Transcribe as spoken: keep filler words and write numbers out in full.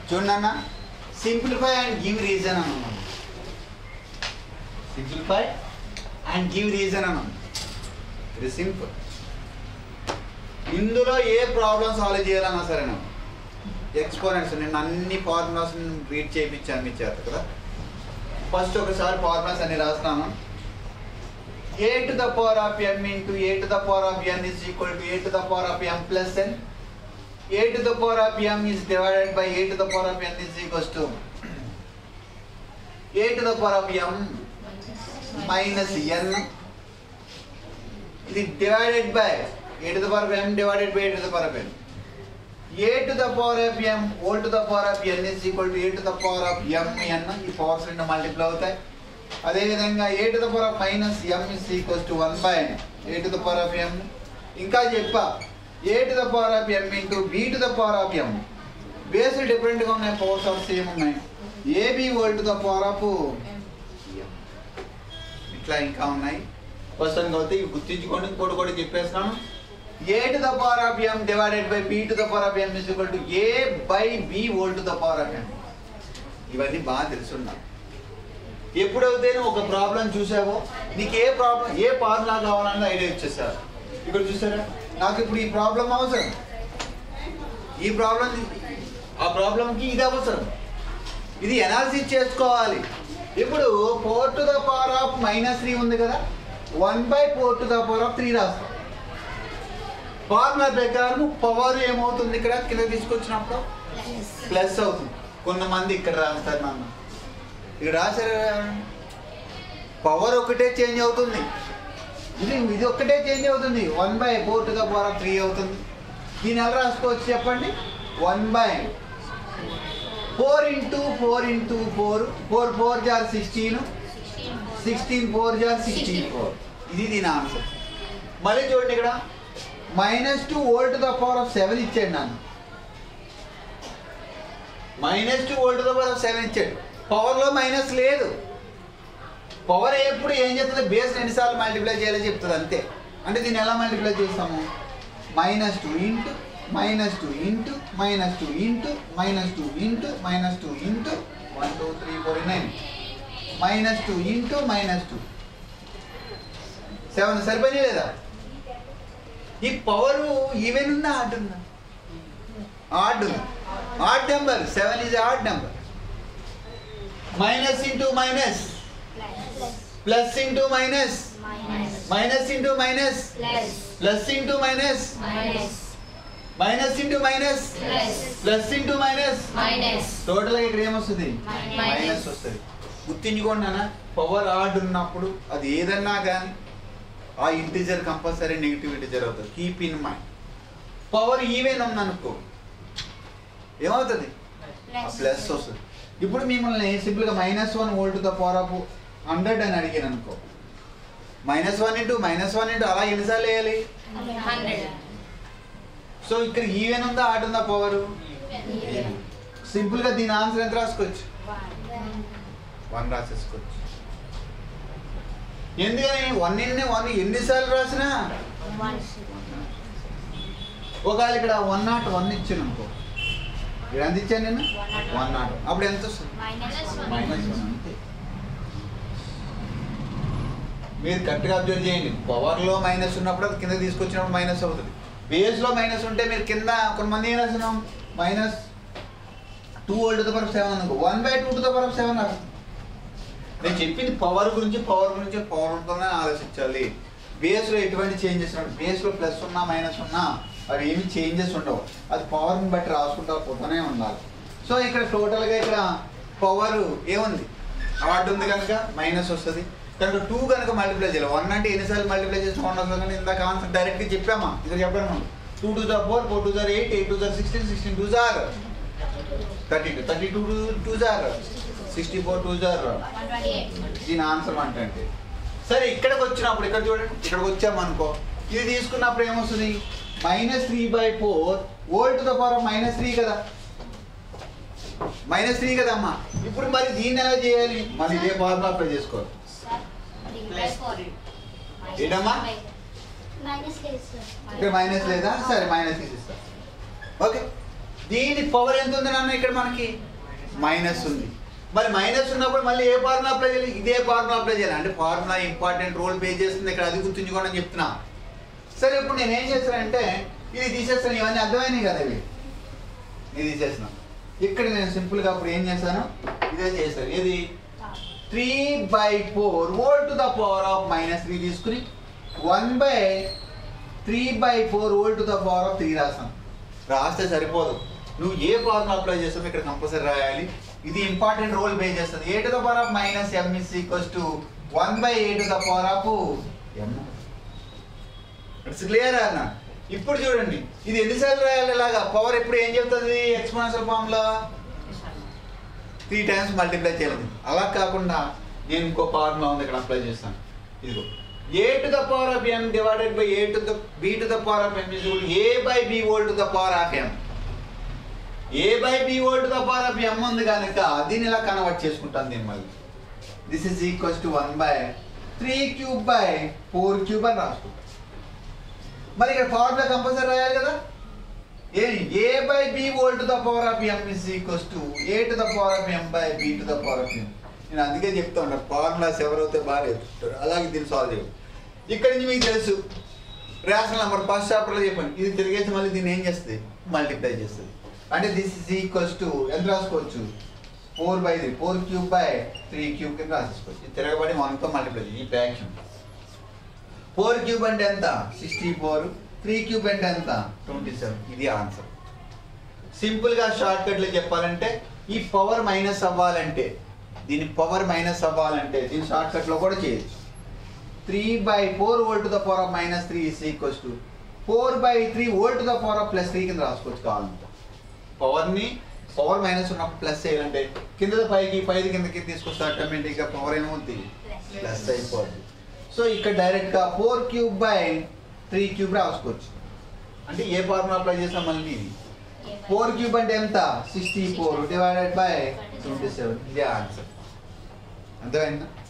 చూడండి అన్న, simplify and give reason అన్నాం. సింప్లిఫై అండ్ గివ్ రీజన్ అన్నాం. ఇది సింపుల్. ఇందులో ఏ ప్రాబ్లమ్ సాల్వ్ చేయాలన్నా సరే నేను ఎక్స్పోనెంట్స్ నేను అన్ని ఫార్ములాస్ రీడ్ చేయించాను మీ చేత కదా. ఫస్ట్ ఒకసారి ఫార్ములాస్ అన్ని రాస్తున్నాను. a to the power of m into a to the power of n is equal to a to the power of m plus n. A to the power of m is divided by a to the power of n is equals to a to the power of m minus n. It is divided by a to the power of m divided by a to the power of n. A to the power of m whole to the power of n is equal to a to the power of m n. ఈ powers రెండు multiply అవుతాయి. అదేవిధంగా a to the power of minus m is equals to one by a to the power of m. ఇంకా చెప్పా a to the power of m into b to the power of m. Base డిఫరెంట్గా ఉన్నాయి, powers of same ఉన్నాయి. ab whole to the power of m. ఇట్లా ఇంకా ఉన్నాయి. First కాబట్టి ఇవి గుర్తించుకోండి. ఇంకోటి కూడా చెప్పేస్తున్నాను. a to the power of m divided by b to the power of m is equal to a by b whole to the power of m. ఇవన్నీ బాగా తెలుసున్నాను. ఎప్పుడైతే ఒక ప్రాబ్లం చూసావో నీకు ఏ ప్రాబ్లం ఏ ఫార్ములా కావాలన్న ఐడియా ఇచ్చేసారు. ఇక్కడ చూసారా, నాకు ఇప్పుడు ఈ ప్రాబ్లం అవసరం, ఈ ప్రాబ్లం ఆ ప్రాబ్లంకి ఇది అవసరం, ఇది ఎనాలిసిస్ చేసుకోవాలి. ఇప్పుడు four to the power of minus three ఉంది కదా, one by four to the power of three రాస్తాం. ఫార్ములా ప్రకారం పవర్ ఏమవుతుంది, ఇక్కడ కింద తీసుకొచ్చినప్పుడు ప్లస్ అవుతుంది. కొంతమంది ఇక్కడ రాస్తారు నాన్న, ఇక్కడ రాశారు పవర్ ఒకటే చేంజ్ అవుతుంది, ఇది ఇది ఒక్కటే చేంజ్ అవుతుంది. One by four to the power of three అవుతుంది. దీని ఎలా రాసుకోవచ్చు చెప్పండి, one by four into four into four, four four జార్ సిక్స్టీన్, సిక్స్టీన్ ఫోర్ జార్ సిక్స్టీన్ ఫోర్. ఇది దీని ఆన్సర్. మళ్ళీ చూడండి, ఇక్కడ minus two whole to the power of seven ఇచ్చాడు నన్ను, minus two whole to the power of seven ఇచ్చాడు. పవర్లో మైనస్ లేదు. పవర్ ఎప్పుడు ఏం చెప్తుంది, బేస్ ఎన్నిసార్లు మల్టిప్లై చేయాలో చెప్తుంది అంతే. అంటే దీన్ని ఎలా మల్టిప్లై చేస్తాము, minus two into minus two into minus two into minus two into minus two into one two three four nine minus two into minus two seven. సరిపోయి లేదా? ఈ పవర్ ఈవెన్ ఉందా ఆడ్ ఉందా? ఆడ్ ఉంది. Odd number seven is odd number. Minus into minus, plus into minus, minus into minus, plus into minus, minus into minus, plus into minus, టోటల్గా ఇక్కడ ఏమొస్తుంది, minus వస్తుంది. గుర్తించుకోండి అన్న, పవర్ ఆడ్ ఉన్నప్పుడు అది ఏదన్నా కానీ ఆ ఇంటిజర్ కంపల్సరీ నెగిటివ్ ఇంటిజర్ అవుతుంది. Keep in mind. Power even ఉందనుకో ఏమవుతుంది, ప్లస్ వస్తుంది. ఇప్పుడు మిమ్మల్ని సింపుల్గా minus one whole the power of hundred అని అడిగాను అనుకో, minus one into minus one into అలా ఎన్నిసార్లు వేయాలి, సో ఇక్కడ ఈవెన్ ఉందా ఆడ్ ఉందా పవర్? సింపుల్గా దీని ఆన్సర్ ఎంత రాసుకోవచ్చు, వన్ రాసేసుకోవచ్చు. ఎందుకని వన్ ఇన్ని వన్ ఎన్నిసార్లు రాసినా, ఒకవేళ ఇక్కడ వన్ నాట్ వన్ ఇచ్చాను అనుకో, ఇక్కడ ఎంత ఇచ్చాను నేను, వన్ నాట్, అప్పుడు ఎంత వస్తుంది, మైనస్ వన్. అంతే. మీరు కరెక్ట్గా అబ్జర్వ్ చేయండి, పవర్లో మైనస్ ఉన్నప్పుడు అది కింద తీసుకొచ్చినప్పుడు మైనస్ అవుతుంది. బేస్లో మైనస్ ఉంటే మీరు కింద కొంతమంది ఏం రాసినాం, minus two whole to the power of seven అనుకో, one by two to the power of seven రాస్తుంది. నేను చెప్పింది పవర్ గురించి, పవర్ గురించి పవర్తోనే ఆలోచించాలి. బేస్లో ఎటువంటి చేంజెస్ ఉండవు. బేస్లో ప్లస్ ఉన్నా మైనస్ ఉన్నా అవి ఏమి చేంజెస్ ఉండవు, అది పవర్ని బట్టి రాసుకుంటా పోతూనే ఉండాలి. సో ఇక్కడ టోటల్గా ఇక్కడ పవర్ ఏముంది, ఆడ్ ఉంది కనుక మైనస్ వస్తుంది. కనుక టూ కనుక మల్టిప్లై చేయాలి. వన్ అంటే ఎన్నిసార్లు మల్టిప్లై చేసి వన్ వస్తుంది. కానీ ఇందాక ఆన్సర్ డైరెక్ట్గా చెప్పామా, ఇక్కడ చెప్పాను. టూ టూ జార్ ఫోర్, ఫోర్ టూ జార్ ఎయిట్, ఎయిట్ టూ జార్ సిక్స్టీన్, సిక్స్టీన్ టూ జార్ thirty two, thirty two two జార్ సిక్స్టీ ఫోర్, టూ జార్ దీని ఆన్సర్ వన్ ట్వంటీ. సరే ఇక్కడికి వచ్చినప్పుడు ఇక్కడ చూడండి, ఇక్కడికి వచ్చామనుకో, ఇది తీసుకున్నప్పుడు ఏమొస్తుంది, minus three by four whole to the power of minus three కదా, మైనస్ త్రీ కదమ్మా. ఇప్పుడు మరి దీన్ని ఎలా చేయాలి, మళ్ళీ ఇదే ఫార్ములా అప్లై చేసుకోవాలి. ఏంటమ్మా ఇక్కడ మైనస్ లేదా, సరే మైనస్ తీసిస్తా. ఓకే, దీని పవర్ ఎంత ఉంది నాన్న ఇక్కడ మనకి మైనస్ ఉంది. మరి మైనస్ ఉన్నప్పుడు మళ్ళీ ఏ ఫార్ములా అప్లై చేయాలి? ఇదే ఫార్ములా అప్లై చేయాలి. అంటే ఫార్ములా ఇంపార్టెంట్ రోల్ ప్లే చేస్తుంది ఇక్కడ, అది గుర్తుంచుకోండి అని చెప్తున్నా. సరే ఇప్పుడు నేను ఏం చేస్తానంటే ఇది తీసేస్తాను, ఇవన్నీ అర్థమైనాయి కదా, ఇవి ఇది తీసేస్తున్నాను. ఇక్కడ నేను సింపుల్గా అప్పుడు ఏం చేశాను, ఇదే చేస్తాను. ఇది three by four whole to the power of minus three తీసుకుని one by three by four whole to the power of three రాస్తాను. రాస్తే సరిపోదు, నువ్వు ఏ ఫార్ములా అప్లై చేస్తావు ఇక్కడ కంపల్సరీ రాయాలి. ఇది ఇంపార్టెంట్ రోల్ ప్లే చేస్తుంది. A to the power of minus m is equals to one by a to the power of m. It's clear అన్న. ఇప్పుడు చూడండి ఇది ఎన్నిసార్లు రాయాలి ఇలాగా, పవర్ ఎప్పుడు ఏం చెప్తుంది exponential formula three times multiply చేయాలి. అలా కాకుండా నేను ఇంకో ఫార్ములా ఉంది ఇక్కడ అప్లై చేస్తాను. ఇదిగో a to the power of m divided by a to the b to the power of m is equal to a by b whole to the power of m. A by b whole to the power of m ఉంది కనుక దీన్ని ఇలా convert చేసుకుంటాను దీన్ని మళ్ళీ. This is equals to one by three cube by four cube అని రాసుకుంటాం. మరి ఇక్కడ ఫార్ములా కంపల్సరీ రాయాలి కదా. ఏ ఏ by b whole to the power of m is equals to a to the power of m by b to the power of m. నేను అందుకే చెప్తా ఉంటాను ఫార్ములాస్ ఎవరైతే బాగా చెప్తారు అలాగే దీన్ని సాల్వ్ చేయాలి. ఇక్కడ నుంచి మీకు తెలుసు రేషనల్ నెంబర్ ఫస్ట్ చాప్టర్లో చెప్పండి. ఇది తిరిగేసి మళ్ళీ దీన్ని ఏం చేస్తుంది మల్టిప్లై చేస్తుంది. అంటే దిస్ ఇస్ ఈక్వల్స్ టు ఎంత రాసుకోవచ్చు four by three four cube by three cube కింద రాసేసుకోవచ్చు. ఇది తిరగబడి మనతో మల్టిప్లై చేయాలి. ఈ ఫ్రాక్షన్ ఫోర్ క్యూబ్ అంటే ఎంత సిక్స్టీ ఫోర్, త్రీ క్యూబ్ అంటే ఎంత ట్వంటీ సెవెన్. ఇది ఆన్సర్. సింపుల్గా షార్ట్ కట్లో చెప్పాలంటే ఈ పవర్ మైనస్ అవ్వాలంటే దీని పవర్ మైనస్ అవ్వాలంటే దీని షార్ట్ కట్లో కూడా చేయొచ్చు. Three by four whole to the power of minus three is equals to four by three whole to the power of plus three కింద రాసుకోవచ్చు. కావాలంటే పవర్ని పవర్ మైనస్ ఉన్నప్పుడు ప్లస్ చేయాలంటే కింద పైకి పైది కిందకి తీసుకొస్తే ఆటోమేటిక్గా పవర్ ఏమవుతుంది ప్లస్ అయిపోద్ది. సో ఇక్కడ డైరెక్ట్గా four cube by three cube రాసుకోవచ్చు. అంటే ఏ ఫార్ములా అప్లై చేస్తాం మళ్ళీ ఇది ఫోర్ క్యూబ్ అంటే ఎంత sixty four divided by twenty seven. ఇదే ఆన్సర్. అర్థమైందా?